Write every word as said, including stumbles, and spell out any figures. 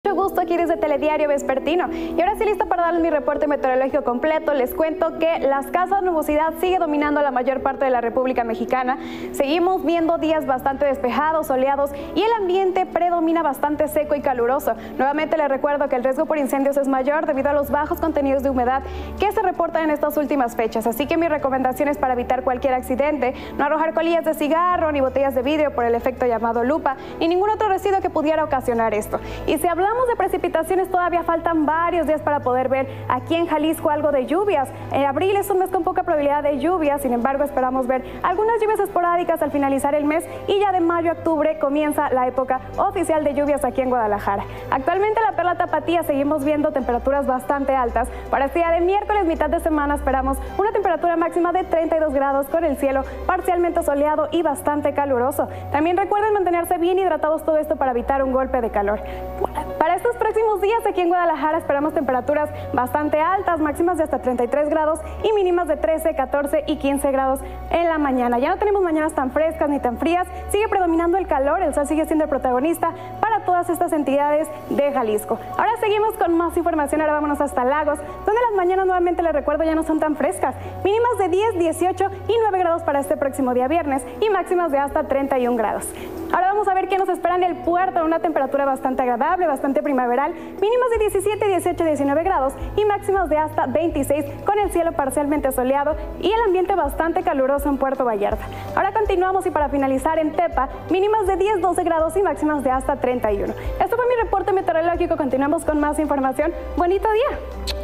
Mucho gusto aquí desde Telediario Vespertino. Y ahora sí listo para darles mi reporte meteorológico completo. Les cuento que la escasa nubosidad sigue dominando la mayor parte de la República Mexicana. Seguimos viendo días bastante despejados, soleados y el ambiente predomina bastante seco y caluroso. Nuevamente les recuerdo que el riesgo por incendios es mayor debido a los bajos contenidos de humedad que se reportan en estas últimas fechas. Así que mi recomendación es para evitar cualquier accidente, no arrojar colillas de cigarro ni botellas de vidrio por el efecto llamado lupa, ni ningún otro residuo que pudiera ocasionar esto. Y si hablamos de precipitaciones, todavía faltan varios días para poder ver aquí en Jalisco algo de lluvias. En abril es un mes con poca probabilidad de lluvias, sin embargo esperamos ver algunas lluvias esporádicas al finalizar el mes y ya de mayo a octubre comienza la época oficial de lluvias aquí en Guadalajara. Actualmente en la Perla Tapatía seguimos viendo temperaturas bastante altas. Para este día de miércoles, mitad de semana, esperamos una temperatura máxima de treinta y dos grados con el cielo parcialmente soleado y bastante caluroso. También recuerden mantenerse bien hidratados, todo esto para evitar un golpe de calor. Para estos próximos días aquí en Guadalajara esperamos temperaturas bastante altas, máximas de hasta treinta y tres grados y mínimas de trece, catorce y quince grados en la mañana. Ya no tenemos mañanas tan frescas ni tan frías, sigue predominando el calor, el sol sigue siendo el protagonista para todas estas entidades de Jalisco. Ahora seguimos con más información, ahora vámonos hasta Lagos, donde las mañanas nuevamente les recuerdo ya no son tan frescas, mínimas de diez, dieciocho y nueve grados para este próximo día viernes y máximas de hasta treinta y un grados. Ahora vamos a ver qué nos espera en el puerto, una temperatura bastante agradable, bastante primaveral, mínimas de diecisiete, dieciocho, diecinueve grados y máximas de hasta veintiséis con el cielo parcialmente soleado y el ambiente bastante caluroso en Puerto Vallarta. Ahora continuamos y para finalizar en Tepa, mínimas de diez, doce grados y máximas de hasta treinta y uno. Esto fue mi reporte meteorológico, continuamos con más información. Bonito día.